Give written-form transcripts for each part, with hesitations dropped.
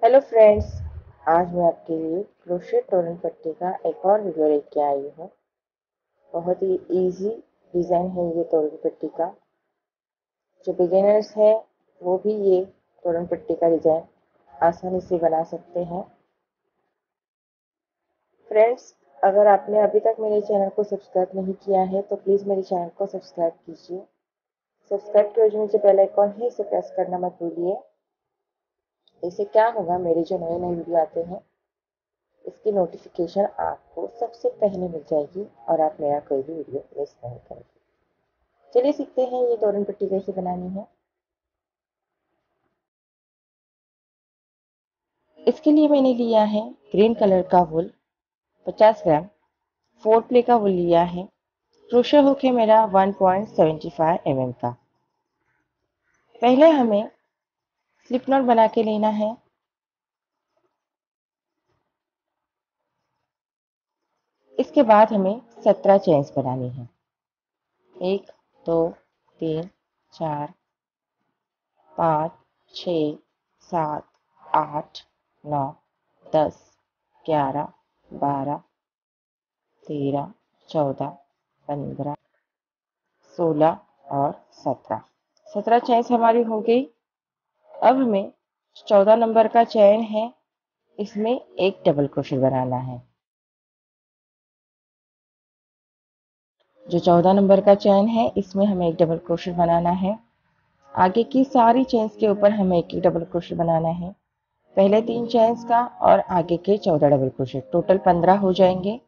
Hello friends, आज मैं आपके लिए क्रोशेट तोरण पट्टी का एक और वीडियो लेके आई हूँ। बहुत ही इजी डिज़ाइन है ये तोरण पट्टी का। जो बिगिनर्स है वो भी ये तोरण पट्टी का डिज़ाइन आसानी से बना सकते हैं। फ्रेंड्स, अगर आपने अभी तक मेरे चैनल को सब्सक्राइब नहीं किया है तो प्लीज़ मेरे चैनल को सब्सक्राइब कीजिए। सब्सक्राइब के जो नीचे बेल आइकॉन है इसे प्रेस करना मत भूलिए। इससे क्या होगा, मेरे जो नए नए वीडियो आते हैं इसकी नोटिफिकेशन आपको सबसे पहले मिल जाएगी और आप मेरा कोई भी वीडियो मिस नहीं करेंगे। चलिए सीखते हैं ये तोरण पट्टी कैसे बनानी है। इसके लिए मैंने लिया है ग्रीन कलर का वुल 50 ग्राम, 4 प्ले का वुल लिया है। क्रोशे हुक है मेरा 1.75 mm का। पहले हमें स्लिप नॉट बना के लेना है। इसके बाद हमें 17 चेन्स बनानी है। 1 2 3 4 5 6 7 8 9 10 11 12 13 14 15 16 और 17 चेन्स हमारी हो गई। अब हमें 14 नंबर का चेन है, इसमें एक डबल क्रोशेट बनाना है। जो 14 नंबर का चेन है इसमें हमें एक डबल क्रोशेट बनाना है। आगे की सारी चेन्स के ऊपर हमें एक डबल क्रोशेट बनाना है। पहले 3 चेन्स का और आगे के 14 डबल क्रोशेट, टोटल 15 हो जाएंगे।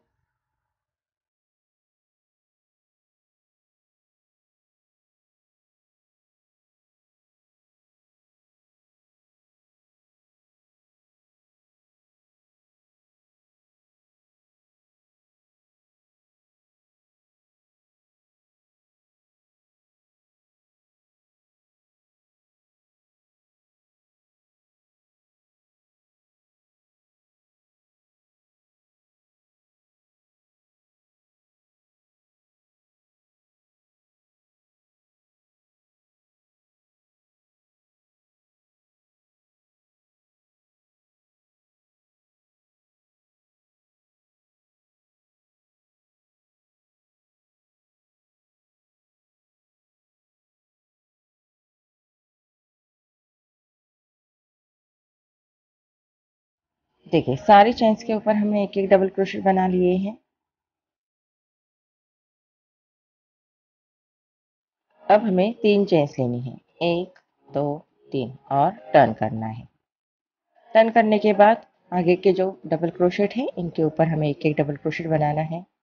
देखिए, सारी चेन्स के ऊपर हमने एक एक डबल क्रोशेट बना लिए हैं। अब हमें 3 चेन्स लेनी है, 1 2 3 और टर्न करना है। टर्न करने के बाद आगे के जो डबल क्रोशेट है इनके ऊपर हमें एक एक डबल क्रोशेट बनाना है।